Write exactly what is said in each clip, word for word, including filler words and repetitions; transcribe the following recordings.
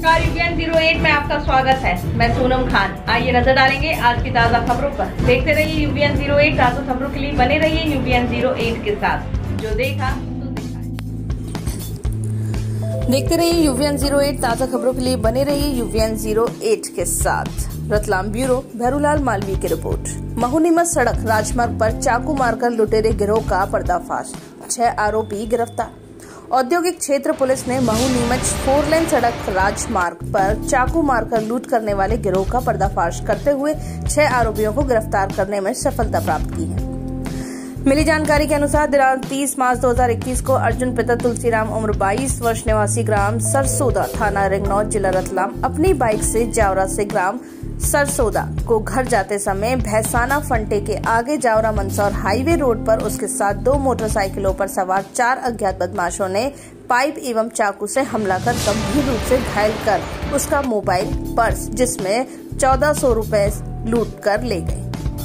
नमस्कार, UVN zero eight में आपका स्वागत है। मैं सोनम खान। आइए नजर डालेंगे आज की ताज़ा खबरों पर। देखते रहिए यूवीएन ज़ीरो एट। ताज़ा खबरों के लिए बने रहिए यूवीएन ज़ीरो एट के साथ। जो देखा तो देखा है। देखते रहिए यूवीएन ज़ीरो एट। ताज़ा खबरों के लिए बने रहिए यूवीएन ज़ीरो एट के साथ। रतलाम ब्यूरो भैरूलाल मालवीय की रिपोर्ट। महू-नीमच सड़क राजमार्ग पर चाकू मारकर लुटेरे गिरोह का पर्दाफाश, छह आरोपी गिरफ्तार। औद्योगिक क्षेत्र पुलिस ने महू-नीमच फोर लेन सड़क राजमार्ग पर चाकू मारकर लूट करने वाले गिरोह का पर्दाफाश करते हुए छह आरोपियों को गिरफ्तार करने में सफलता प्राप्त की है। मिली जानकारी के अनुसार दिनांक तीस मार्च दो हज़ार इक्कीस को अर्जुन पिता तुलसीराम उम्र बाईस वर्ष निवासी ग्राम सरसोदा थाना रिंगनौद जिला रतलाम अपनी बाइक से जावरा से ग्राम सरसोदा को घर जाते समय भैसाना फंटे के आगे जावरा मंदसौर हाईवे रोड पर उसके साथ दो मोटरसाइकिलों पर सवार चार अज्ञात बदमाशों ने पाइप एवं चाकू से हमला कर गंभीर रूप से घायल कर उसका मोबाइल, पर्स जिसमें चौदह सौ रूपये लूट कर ले गए।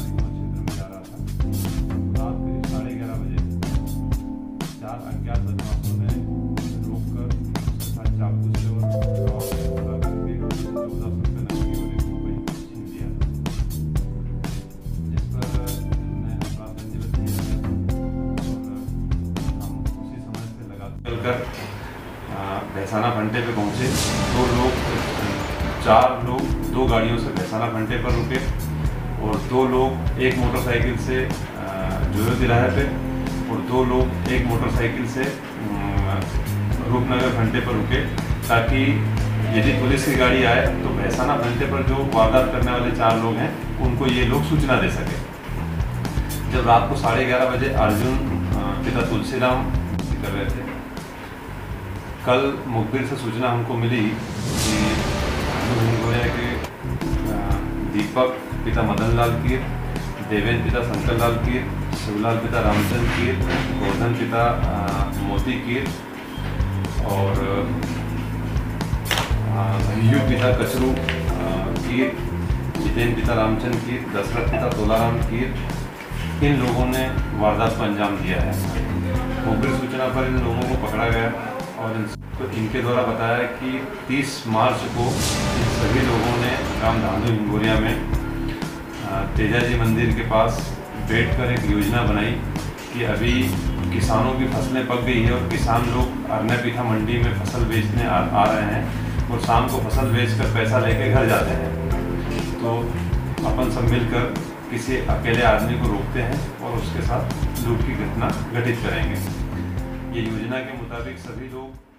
चलकर भैसाना फंटे पे पहुंचे। दो लोग चार लोग दो गाड़ियों से भैसाना फंटे पर रुके और दो लोग एक मोटरसाइकिल से जोयो तिराहे पे और दो लोग एक मोटरसाइकिल से रूपनगर फंटे पर रुके, ताकि यदि पुलिस की गाड़ी आए तो भैसाना फंटे पर जो वारदात करने वाले चार लोग हैं उनको ये लोग सूचना दे सके। जब रात को साढ़े ग्यारह बजे अर्जुन पिता तुलसीराम कर रहे थे, कल मुखबिर से सूचना हमको मिली कि हिंगोरिया के दीपक पिता मदन लाल कीर, देवेंद्र पिता शंकर लाल कीर, शिवलाल पिता रामचंद्र कीर, गोवर्धन पिता मोती कीर और भैयू पिता कचरू कीर, जितेंद्र पिता रामचंद्र कीर, दशरथ पिता तोलाराम कीर, इन लोगों ने वारदात को अंजाम दिया है। मुखबिर सूचना पर इन लोगों को पकड़ा गया और तो इनके द्वारा बताया कि तीस मार्च को इन सभी लोगों ने ग्राम धांधु हिंगोरिया में तेजा जी मंदिर के पास बैठकर एक योजना बनाई कि अभी किसानों की फसलें पक गई है और किसान लोग अरने पीठा मंडी में फसल बेचने आ, आ रहे हैं और शाम को फसल बेचकर पैसा लेके घर जाते हैं। तो अपन सब मिलकर किसी अकेले आदमी को रोकते हैं और उसके साथ लूट की घटना घटित करेंगे। ये योजना के मुताबिक सभी लोग